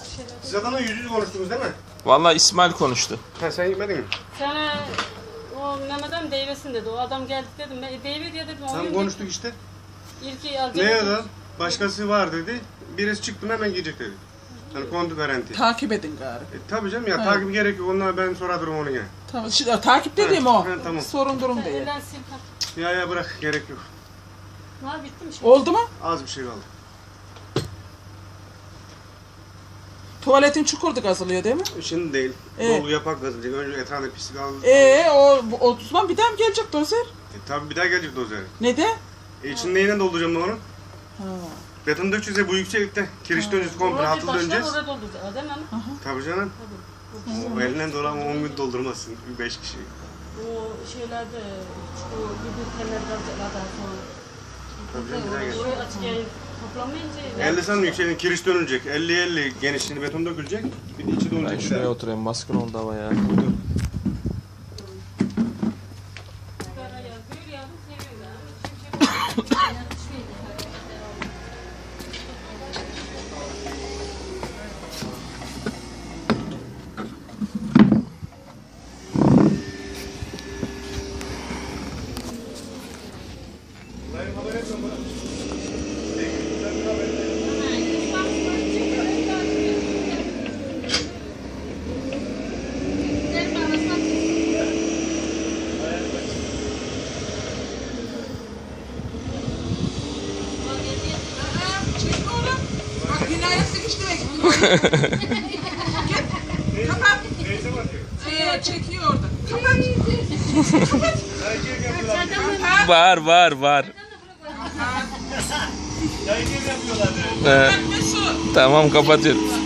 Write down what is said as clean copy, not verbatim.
Siz adamla yüz yüze konuştunuz değil mi? Vallahi İsmail konuştu. Ha sen gitmedin mi? Sana o Mehmet adam deyvesin dedi. O adam geldi dedim. Deyve diye dedim. Tam konuştuk işte. İlki alacak. Ne adam? Başkası var dedi. Birisi çıktı hemen gelecek dedi. Hani kontu garanti. Takip edin gari. Tabii canım ya takip gerek yok. Onlar ben sorarım onu ya. Tamam. Şimdi, takip dediğim o. Tamam. Sorun durum değil. Elden sil. Ya bırak gerek yok. Ha bitti mi şimdi? Oldu mu? Az bir şey kaldı. Tuvaletin çukurdu kazılıyor değil mi? Şimdi değil. Dolu yapak kazılacak. Önce etrafında pislik aldı. O zaman bir daha mı gelecek dozer? Tabii bir daha gelecek dozer. Ne de? İçini neyle dolduracağım ben onu? Ha. Beton dökeceğiz ya bu yükseklikte. Kiriş döneceğiz komple hatlı döneceğiz. Orada doldu değil mi? Tabii canım. O elinden dolan 10 gün doldurmazsın. 5 kişi. O şeylerde şu bir kenarda daha sonra. Tabii canım bir daha gelecek. Orayı açık yayın toplamayınca. 50 sandım yüksekliğin kiriş dönülecek. 50-50 genişliğinde beton dökülecek. Bir de içi Ben dolacak. şuraya oturayım. Baskın oldu hava ya. Kapat. Çekiyor orada. Var. Tamam kapatıyorum.